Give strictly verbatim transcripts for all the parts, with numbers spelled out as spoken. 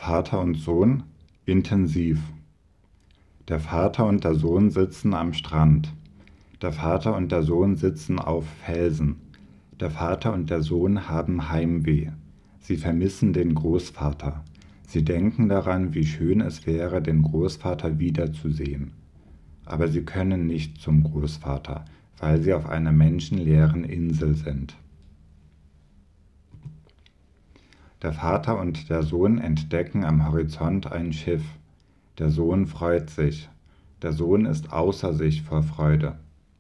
Vater und Sohn intensiv. Der Vater und der Sohn sitzen am Strand. Der Vater und der Sohn sitzen auf Felsen. Der Vater und der Sohn haben Heimweh. Sie vermissen den Großvater. Sie denken daran, wie schön es wäre, den Großvater wiederzusehen. Aber sie können nicht zum Großvater, weil sie auf einer menschenleeren Insel sind. Der Vater und der Sohn entdecken am Horizont ein Schiff. Der Sohn freut sich. Der Sohn ist außer sich vor Freude.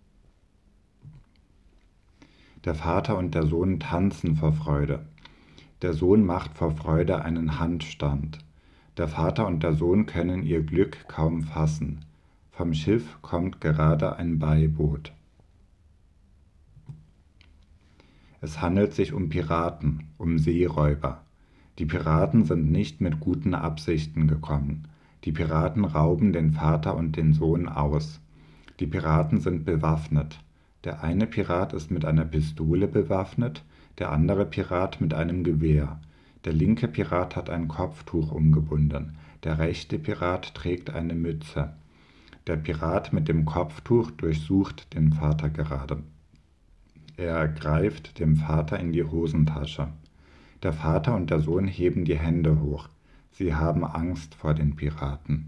Der Vater und der Sohn tanzen vor Freude. Der Sohn macht vor Freude einen Handstand. Der Vater und der Sohn können ihr Glück kaum fassen. Vom Schiff kommt gerade ein Beiboot. Es handelt sich um Piraten, um Seeräuber. Die Piraten sind nicht mit guten Absichten gekommen. Die Piraten rauben den Vater und den Sohn aus. Die Piraten sind bewaffnet. Der eine Pirat ist mit einer Pistole bewaffnet, der andere Pirat mit einem Gewehr. Der linke Pirat hat ein Kopftuch umgebunden, der rechte Pirat trägt eine Mütze. Der Pirat mit dem Kopftuch durchsucht den Vater gerade. Er greift dem Vater in die Hosentasche. Der Vater und der Sohn heben die Hände hoch. Sie haben Angst vor den Piraten.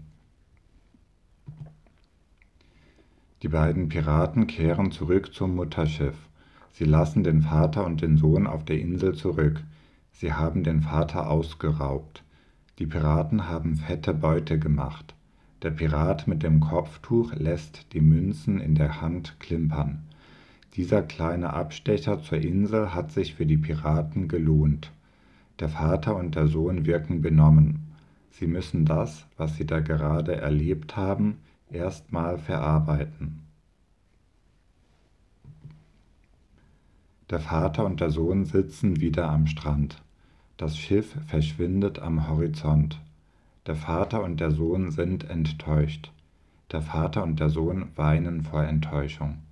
Die beiden Piraten kehren zurück zum Mutterschiff. Sie lassen den Vater und den Sohn auf der Insel zurück. Sie haben den Vater ausgeraubt. Die Piraten haben fette Beute gemacht. Der Pirat mit dem Kopftuch lässt die Münzen in der Hand klimpern. Dieser kleine Abstecher zur Insel hat sich für die Piraten gelohnt. Der Vater und der Sohn wirken benommen. Sie müssen das, was sie da gerade erlebt haben, erst mal verarbeiten. Der Vater und der Sohn sitzen wieder am Strand. Das Schiff verschwindet am Horizont. Der Vater und der Sohn sind enttäuscht. Der Vater und der Sohn weinen vor Enttäuschung.